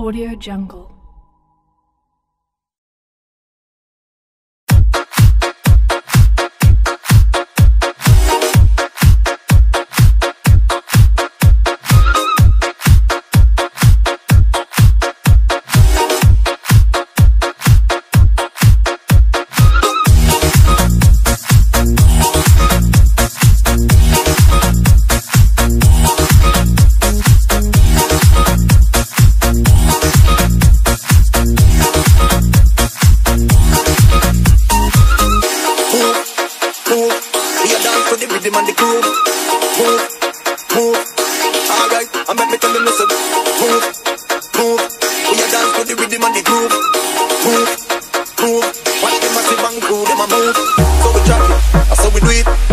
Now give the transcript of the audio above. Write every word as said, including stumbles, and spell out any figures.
Audio Jungle. Rhythm and the groove, move, move. Alright, I make me tell them listen. Move, move. We a dance to the rhythm and the groove, move, move. Watch them massive and cool, them a move. So we drop it, that's how we do it.